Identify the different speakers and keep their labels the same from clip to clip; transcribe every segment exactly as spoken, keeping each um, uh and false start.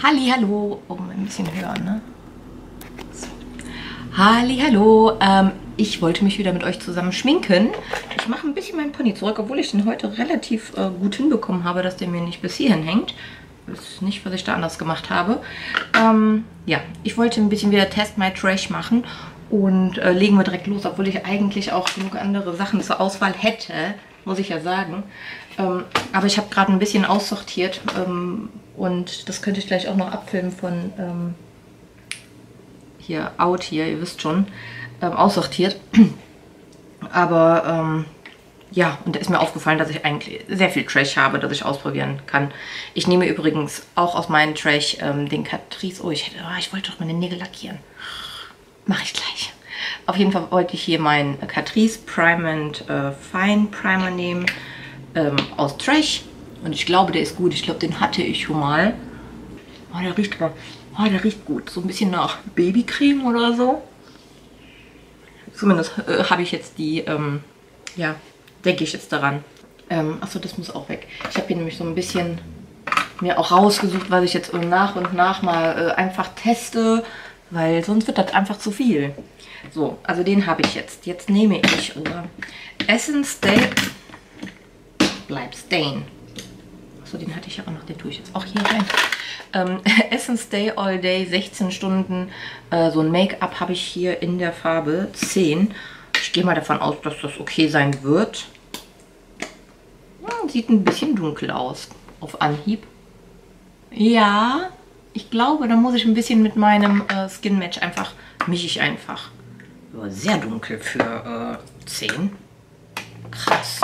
Speaker 1: Hallihallo. Oh, ein bisschen höher, ne? So. Hallihallo. Ähm, ich wollte mich wieder mit euch zusammen schminken. Ich mache ein bisschen meinen Pony zurück, obwohl ich den heute relativ äh, gut hinbekommen habe, dass der mir nicht bis hierhin hängt. Das ist nicht, was ich da anders gemacht habe. Ähm, ja, ich wollte ein bisschen wieder Test My Trash machen. Und äh, legen wir direkt los, obwohl ich eigentlich auch genug andere Sachen zur Auswahl hätte, muss ich ja sagen. Ähm, aber ich habe gerade ein bisschen aussortiert ähm, und das könnte ich gleich auch noch abfilmen von ähm, hier, Out hier, ihr wisst schon, ähm, aussortiert. Aber ähm, ja, und da ist mir aufgefallen, dass ich eigentlich sehr viel Trash habe, das ich ausprobieren kann. Ich nehme übrigens auch aus meinem Trash ähm, den Catrice. Oh, ich, hätte, oh, ich wollte doch meine Nägel lackieren. Mache ich gleich. Auf jeden Fall wollte ich hier meinen Catrice Prime and äh, Fine Primer nehmen ähm, aus Trash. Und ich glaube, der ist gut. Ich glaube, den hatte ich schon mal. Oh, der riecht aber, oh, der riecht gut. So ein bisschen nach Babycreme oder so. Zumindest äh, habe ich jetzt die, ähm, ja, denke ich jetzt daran. Ähm, achso, das muss auch weg. Ich habe hier nämlich so ein bisschen mir auch rausgesucht, was ich jetzt nach und nach mal äh, einfach teste. Weil sonst wird das einfach zu viel. So, also den habe ich jetzt. Jetzt nehme ich unser Essence Day. Bleib Stain. Achso, den hatte ich ja auch noch. Den tue ich jetzt auch hier rein. Ähm, Essence Day All Day, sechzehn Stunden. Äh, so ein Make-up habe ich hier in der Farbe zehn. Ich gehe mal davon aus, dass das okay sein wird. Hm, sieht ein bisschen dunkel aus. Auf Anhieb. Ja. Ich glaube, da muss ich ein bisschen mit meinem äh, Skin Match einfach, mische ich einfach. Aber sehr dunkel für äh, zehn. Krass.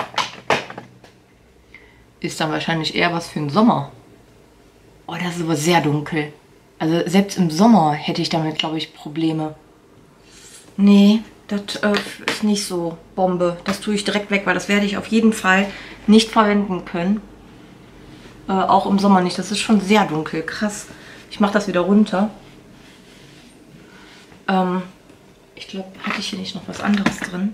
Speaker 1: Ist dann wahrscheinlich eher was für den Sommer. Oh, das ist aber sehr dunkel. Also selbst im Sommer hätte ich damit, glaube ich, Probleme. Nee, das äh, ist nicht so Bombe. Das tue ich direkt weg, weil das werde ich auf jeden Fall nicht verwenden können. Äh, auch im Sommer nicht. Das ist schon sehr dunkel. Krass. Ich mache das wieder runter. Ähm, ich glaube, hatte ich hier nicht noch was anderes drin?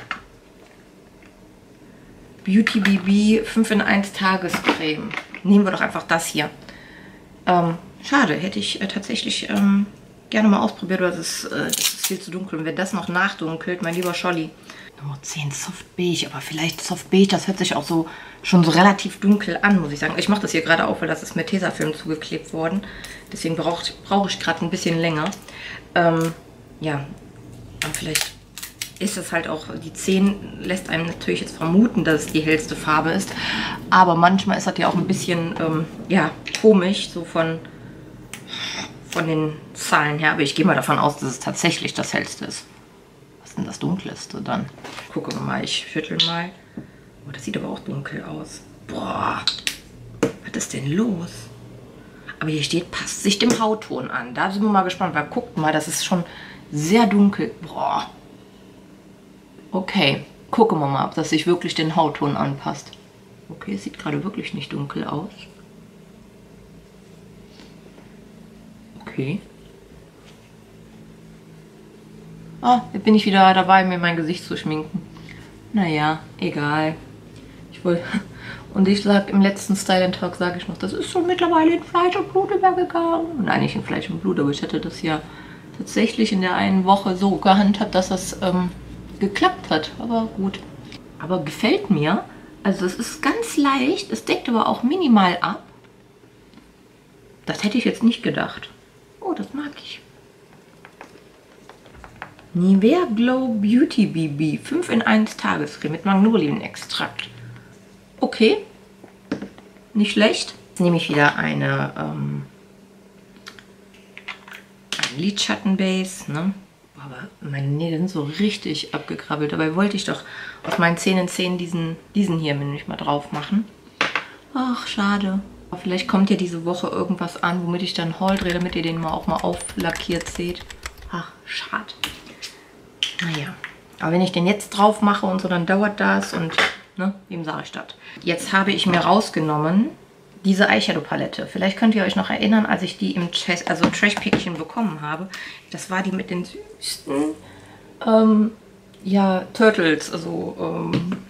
Speaker 1: Beauty B B fünf in eins Tagescreme. Nehmen wir doch einfach das hier. Ähm, schade, hätte ich äh, tatsächlich ähm, gerne mal ausprobiert, aber das ist, äh, das ist viel zu dunkel. Und wenn das noch nachdunkelt, mein lieber Scholli. Nummer zehn Soft Beige, aber vielleicht Soft Beige, das hört sich auch so schon so relativ dunkel an, muss ich sagen. Ich mache das hier gerade auch, weil das ist mit Tesafilm zugeklebt worden. Deswegen brauche brauch ich gerade ein bisschen länger. Ähm, ja, aber vielleicht ist es halt auch, die zehn lässt einem natürlich jetzt vermuten, dass es die hellste Farbe ist. Aber manchmal ist das ja auch ein bisschen, ähm, ja, komisch, so von, von den Zahlen her. Aber ich gehe mal davon aus, dass es tatsächlich das hellste ist. Was ist denn das dunkelste dann? Gucken wir mal, ich schüttel mal. Oh, das sieht aber auch dunkel aus. Boah, was ist denn los? Aber hier steht, passt sich dem Hautton an. Da sind wir mal gespannt, weil guckt mal, das ist schon sehr dunkel. Boah. Okay, gucken wir mal, ob das sich wirklich den Hautton anpasst. Okay, es sieht gerade wirklich nicht dunkel aus. Okay. Ah, jetzt bin ich wieder dabei, mir mein Gesicht zu schminken. Naja, egal. Ich wollte... Und ich sag im letzten Style and Talk, sage ich noch, das ist schon mittlerweile in Fleisch und Blut übergegangen. Nein, nicht in Fleisch und Blut, aber ich hatte das ja tatsächlich in der einen Woche so gehandhabt, dass das ähm, geklappt hat. Aber gut. Aber gefällt mir. Also es ist ganz leicht, es deckt aber auch minimal ab. Das hätte ich jetzt nicht gedacht. Oh, das mag ich. Nivea Glow Beauty B B fünf in eins Tagescreme mit Magnolienextrakt. Okay, nicht schlecht. Jetzt nehme ich wieder eine ähm, ein Lidschattenbase. Ne? Aber meine Nägel sind so richtig abgekrabbelt. Dabei wollte ich doch aus meinen zehn in zehn diesen, diesen hier nämlich mal drauf machen. Ach, schade. Aber vielleicht kommt ja diese Woche irgendwas an, womit ich dann Haul drehe, damit ihr den mal auch mal auflackiert seht. Ach, schade. Naja, aber wenn ich den jetzt drauf mache und so, dann dauert das und... Ne, wem sage ich das? Jetzt habe ich mir rausgenommen diese Eyeshadow-Palette. Vielleicht könnt ihr euch noch erinnern, als ich die im Trash, also Trash-Päckchen bekommen habe. Das war die mit den süßen ähm, ja, Turtles, also ähm,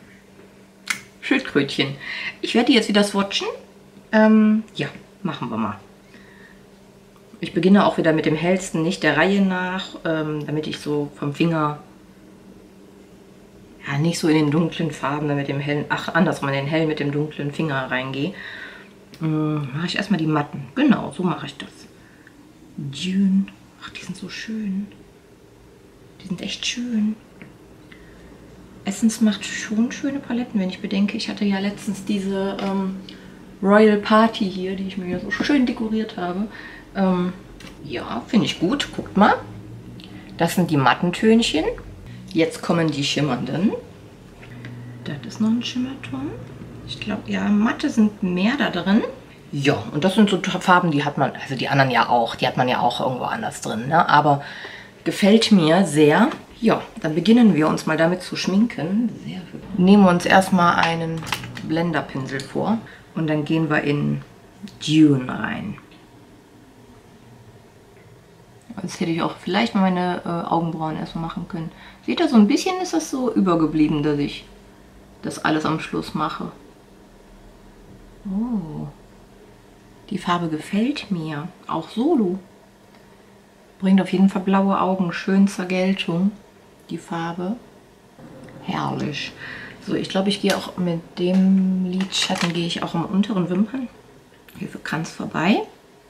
Speaker 1: Schildkrötchen. Ich werde die jetzt wieder swatchen. Ähm, ja, machen wir mal. Ich beginne auch wieder mit dem hellsten, nicht der Reihe nach, ähm, damit ich so vom Finger, ja, nicht so in den dunklen Farben, dann mit dem hellen, ach, andersrum, in den hellen mit dem dunklen Finger reingehe. Ähm, mache ich erstmal die matten. Genau, so mache ich das. Dune. Ach, die sind so schön. Die sind echt schön. Essence macht schon schöne Paletten, wenn ich bedenke. Ich hatte ja letztens diese ähm, Royal Party hier, die ich mir so schön dekoriert habe. Ähm, ja, finde ich gut. Guckt mal. Das sind die matten Tönchen. Jetzt kommen die schimmernden. Das ist noch ein Schimmerton. Ich glaube, ja, matte sind mehr da drin. Ja, und das sind so Farben, die hat man, also die anderen ja auch, die hat man ja auch irgendwo anders drin, ne? Aber gefällt mir sehr. Ja, dann beginnen wir uns mal damit zu schminken. Sehr gut. Nehmen wir uns erstmal einen Blenderpinsel vor und dann gehen wir in Dune rein. Jetzt hätte ich auch vielleicht mal meine äh, Augenbrauen erstmal machen können. Seht ihr, so ein bisschen ist das so übergeblieben, dass ich das alles am Schluss mache. Oh. Die Farbe gefällt mir, auch solo. Bringt auf jeden Fall blaue Augen schön zur Geltung, die Farbe. Herrlich. So, ich glaube, ich gehe auch mit dem Lidschatten, gehe ich auch am unteren Wimpern. Hier für Kranz vorbei.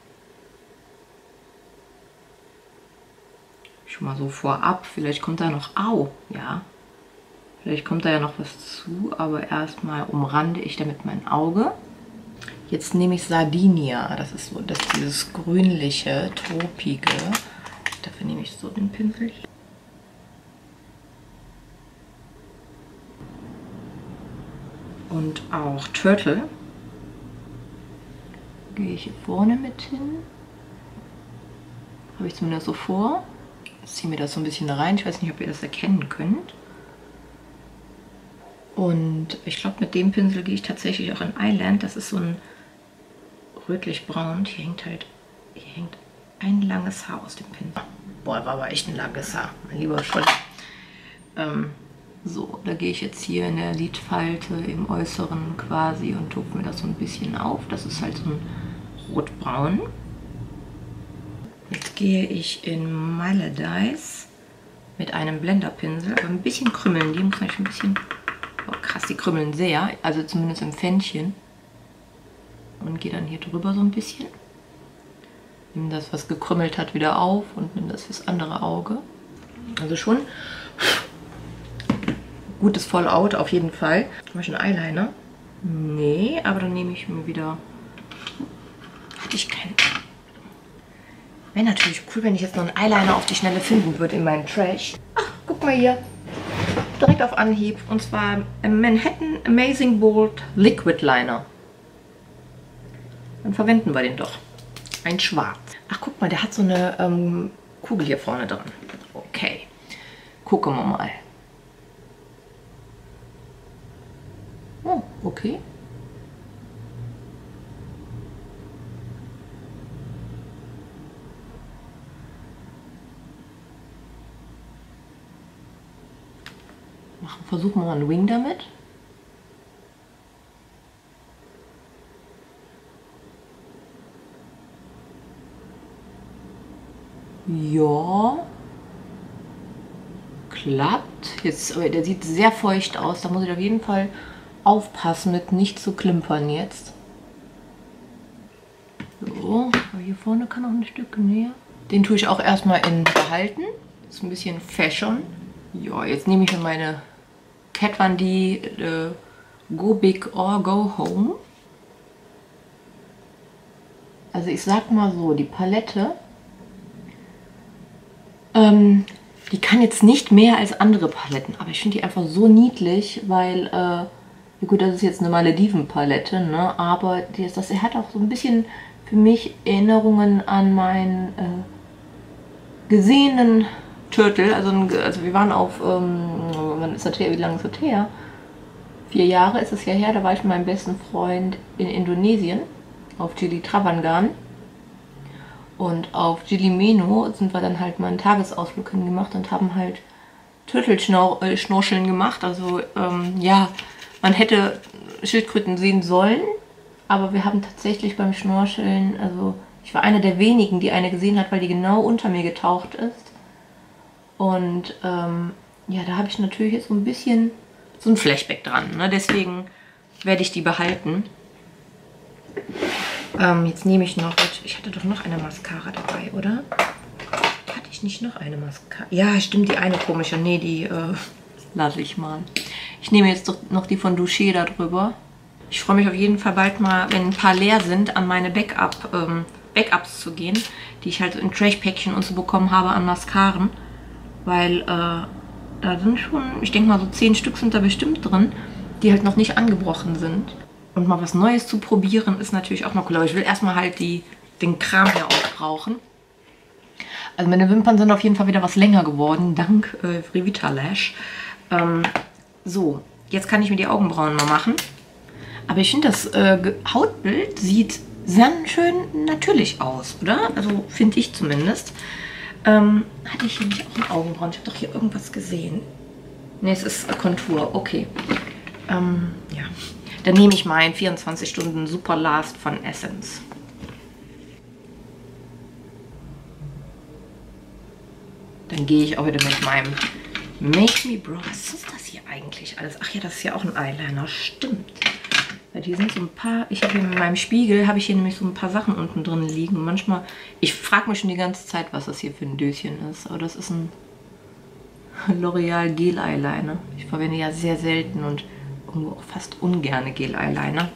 Speaker 1: Schon mal so vorab, vielleicht kommt da noch, au, ja. Vielleicht kommt da ja noch was zu, aber erstmal umrande ich damit mein Auge. Jetzt nehme ich Sardinia, das ist so das, dieses grünliche, tropige. Dafür nehme ich so den Pinsel. Und auch Turtle. Gehe ich hier vorne mit hin. Habe ich zumindest so vor. Jetzt ziehe mir das so ein bisschen rein. Ich weiß nicht, ob ihr das erkennen könnt. Und ich glaube, mit dem Pinsel gehe ich tatsächlich auch in Island. Das ist so ein rötlich-braun. Hier hängt halt, hier hängt ein langes Haar aus dem Pinsel. Boah, war aber echt ein langes Haar, mein lieber Scholli. Ähm, so, da gehe ich jetzt hier in der Lidfalte im Äußeren quasi und tupfe mir das so ein bisschen auf. Das ist halt so ein rotbraun. Jetzt gehe ich in Maledive mit einem Blenderpinsel, aber ein bisschen krümmeln. Die muss natürlich ein bisschen, oh krass, die krümmeln sehr, also zumindest im Pfännchen. Und gehe dann hier drüber so ein bisschen. Nimm das, was gekrümmelt hat, wieder auf und nimm das fürs andere Auge. Also schon gutes Fallout auf jeden Fall. Habe ich einen Eyeliner? Nee, aber dann nehme ich mir wieder... Hatte ich keinen... Wäre natürlich cool, wenn ich jetzt noch einen Eyeliner auf die Schnelle finden würde in meinen Trash. Ach, guck mal hier. Direkt auf Anhieb. Und zwar Manhattan Amazing Bold Liquid Liner. Dann verwenden wir den doch. Ein Schwarz. Ach, guck mal, der hat so eine ähm, Kugel hier vorne dran. Okay. Gucken wir mal. Oh, okay. Machen, versuchen wir mal einen Wing damit. Ja, klappt. Jetzt, aber der sieht sehr feucht aus. Da muss ich auf jeden Fall aufpassen, mit nicht zu klimpern jetzt. So, aber hier vorne kann noch ein Stück näher. Den tue ich auch erstmal in Behalten. Das ist ein bisschen Fashion. Ja, jetzt nehme ich mir meine Kat Von D äh, Go Big or Go Home. Also ich sag mal so, die Palette, ähm, die kann jetzt nicht mehr als andere Paletten, aber ich finde die einfach so niedlich, weil, äh, ja gut, das ist jetzt eine Malediven-Palette, ne? Aber die ist, das hat auch so ein bisschen für mich Erinnerungen an meinen äh, gesehenen Turtle. Also, also wir waren auf, ähm, wann ist das her? Wie lange ist das her? Vier Jahre ist es ja her, da war ich mit meinem besten Freund in Indonesien auf Gili Trawangan. Und auf Gili Meno sind wir dann halt mal einen Tagesausflug hingemacht und haben halt Turtelschnorcheln gemacht. Also ähm, ja, man hätte Schildkröten sehen sollen, aber wir haben tatsächlich beim Schnorcheln, also Ich war eine der wenigen, die eine gesehen hat, weil die genau unter mir getaucht ist. Und ähm, ja, da habe ich natürlich jetzt so ein bisschen so ein Flashback dran. Ne? Deswegen werde ich die behalten. Ähm, jetzt nehme ich noch, ich hatte doch noch eine Mascara dabei, oder? Hatte ich nicht noch eine Mascara? Ja, stimmt, die eine komische. Nee, die äh, lasse ich mal. Ich nehme jetzt doch noch die von Douché da drüber. Ich freue mich auf jeden Fall bald mal, wenn ein paar leer sind, an meine Backup, ähm, Backups zu gehen, die ich halt in Trash-Päckchen und so bekommen habe an Mascaren. Weil äh, da sind schon, ich denke mal so zehn Stück sind da bestimmt drin, die halt noch nicht angebrochen sind. Und mal was Neues zu probieren ist natürlich auch mal cool. Aber ich will erstmal halt die, den Kram hier aufbrauchen. Also meine Wimpern sind auf jeden Fall wieder was länger geworden, dank äh, Revitalash. Ähm, so, jetzt kann ich mir die Augenbrauen mal machen. Aber ich finde, das äh, Hautbild sieht sehr schön natürlich aus, oder? Also finde ich zumindest. Ähm, hatte ich hier nicht auch einen Augenbrauen? Ich habe doch hier irgendwas gesehen. Ne, es ist Kontur, okay. Ähm, ja. Dann nehme ich meinen vierundzwanzig Stunden Super Last von Essence. Dann gehe ich auch wieder mit meinem Make Me Bro. Was ist das hier eigentlich alles? Ach ja, das ist ja auch ein Eyeliner. Stimmt. Ja, die sind so ein paar... Ich habe hier mit meinem Spiegel, habe ich hier nämlich so ein paar Sachen unten drin liegen. Manchmal... Ich frage mich schon die ganze Zeit, was das hier für ein Döschen ist. Aber das ist ein L'Oreal Gel Eyeliner. Ich verwende ja sehr selten und irgendwo auch fast ungerne Gel Eyeliner.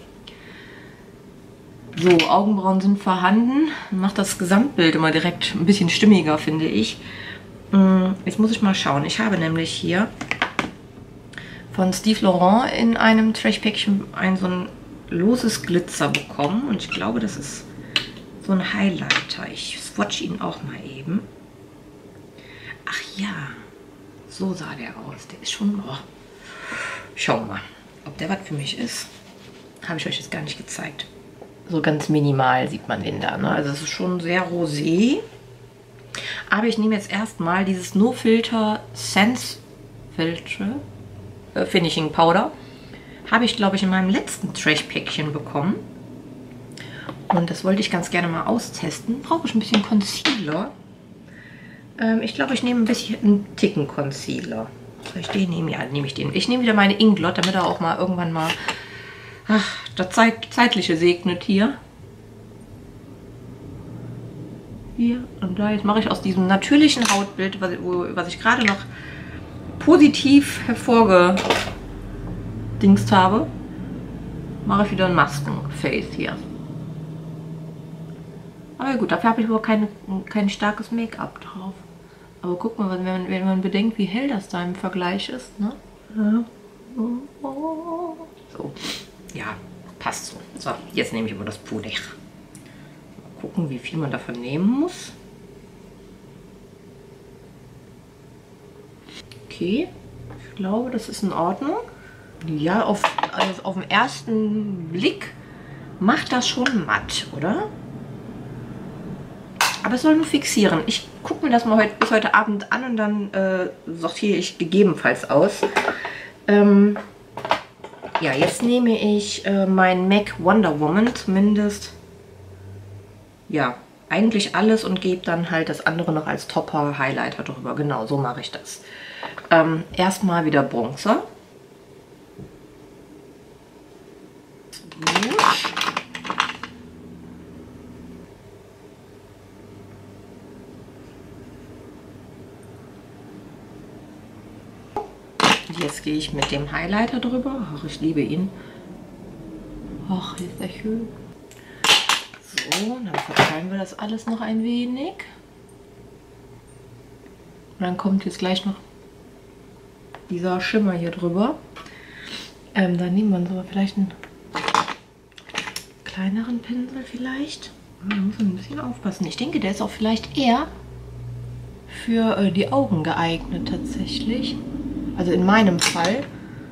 Speaker 1: So, Augenbrauen sind vorhanden. Macht das Gesamtbild immer direkt ein bisschen stimmiger, finde ich. Jetzt muss ich mal schauen. Ich habe nämlich hier von Steve Laurent in einem Trash-Päckchen ein so ein loses Glitzer bekommen. Und ich glaube, das ist so ein Highlighter. Ich swatch ihn auch mal eben. Ach ja, so sah der aus. Der ist schon... Oh. Schauen wir mal, ob der was für mich ist. Habe ich euch jetzt gar nicht gezeigt. So ganz minimal sieht man den da. Ne? Also es ist schon sehr rosé. Aber ich nehme jetzt erstmal dieses No Filter Sense Filter äh, Finishing Powder. Habe ich, glaube ich, in meinem letzten Trash-Päckchen bekommen. Und das wollte ich ganz gerne mal austesten. Brauche ich ein bisschen Concealer. Ähm, ich glaube, ich nehme ein bisschen einen Ticken Concealer. Soll ich den nehmen? Ja, nehme ich den. Ich nehme wieder meine Inglot, damit er auch mal irgendwann mal ach, das Zeit, Zeitliche segnet hier. Hier und da. Jetzt mache ich aus diesem natürlichen Hautbild, was, wo, was ich gerade noch positiv hervorgedingst habe, mache ich wieder ein Maskenface hier. Aber gut, dafür habe ich aber keine, kein starkes Make-up drauf. Aber guck mal, wenn man, wenn man bedenkt, wie hell das da im Vergleich ist, ne? So, ja, passt so. So, jetzt nehme ich aber das Puder. Gucken, wie viel man davon nehmen muss. Okay, ich glaube, das ist in Ordnung. Ja, auf, also auf den ersten Blick macht das schon matt, oder? Aber es soll nur fixieren. Ich gucke mir das mal heute, bis heute Abend an und dann äh, sortiere ich gegebenenfalls aus. Ähm, ja, jetzt nehme ich äh, mein M A C Wonder Woman zumindest. Ja, eigentlich alles und gebe dann halt das andere noch als Topper, Highlighter drüber. Genau, so mache ich das. Ähm, erstmal wieder Bronzer. Gut. Jetzt gehe ich mit dem Highlighter drüber. Ach, ich liebe ihn. Ach, ist der schön. So, dann verteilen wir das alles noch ein wenig. Und dann kommt jetzt gleich noch dieser Schimmer hier drüber. Ähm, dann nehmen wir so vielleicht einen kleineren Pinsel vielleicht. Da muss man ein bisschen aufpassen. Ich denke, der ist auch vielleicht eher für äh, die Augen geeignet tatsächlich. Also in meinem Fall.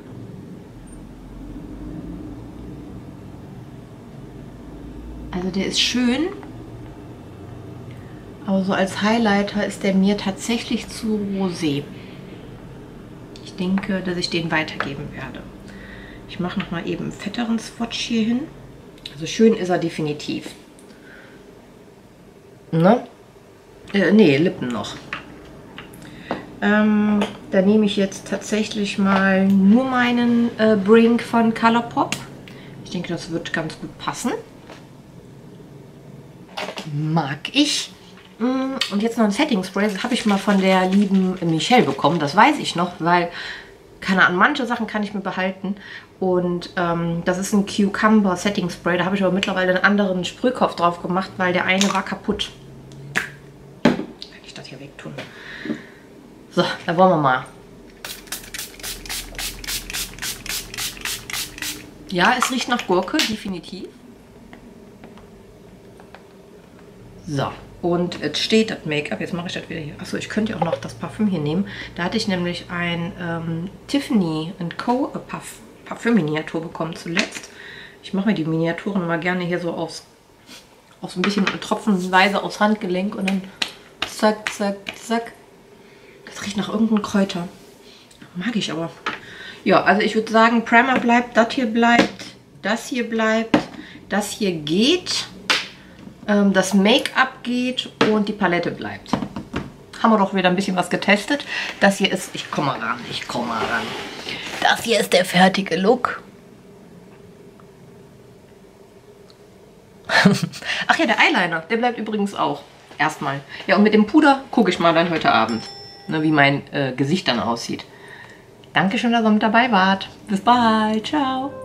Speaker 1: Also der ist schön, aber so als Highlighter ist der mir tatsächlich zu rosé. Ich denke, dass ich den weitergeben werde. Ich mache noch mal eben einen fetteren Swatch hier hin. Also schön ist er definitiv. Ne? Äh, nee, Lippen noch. Ähm, da nehme ich jetzt tatsächlich mal nur meinen äh, Brink von Colourpop. Ich denke, das wird ganz gut passen. Mag ich. Und jetzt noch ein Setting Spray. Das habe ich mal von der lieben Michelle bekommen. Das weiß ich noch, weil, keine Ahnung, manche Sachen kann ich mir behalten. Und ähm, das ist ein Cucumber Setting Spray. Da habe ich aber mittlerweile einen anderen Sprühkopf drauf gemacht, weil der eine war kaputt. Kann ich das hier wegtun? So, da wollen wir mal. Ja, es riecht nach Gurke, definitiv. So, und jetzt steht das Make-up. Jetzt mache ich das wieder hier. Achso, ich könnte ja auch noch das Parfüm hier nehmen. Da hatte ich nämlich ein ähm, Tiffany and Co. Parf Parfüm-Miniatur bekommen zuletzt. Ich mache mir die Miniaturen mal gerne hier so aus, aus ein bisschen tropfenweise aufs Handgelenk und dann zack, zack, zack. Das riecht nach irgendeinem Kräuter. Mag ich aber. Ja, also ich würde sagen, Primer bleibt, das hier bleibt, das hier bleibt, das hier geht, ähm, das Make-up geht und die Palette bleibt. Haben wir doch wieder ein bisschen was getestet. Das hier ist, ich komme mal ran, ich komme mal ran. Das hier ist der fertige Look. Ach ja, der Eyeliner, der bleibt übrigens auch. Erstmal. Ja, und mit dem Puder gucke ich mal dann heute Abend, ne, wie mein äh, Gesicht dann aussieht. Dankeschön, dass ihr mit dabei wart. Bis bald. Ciao.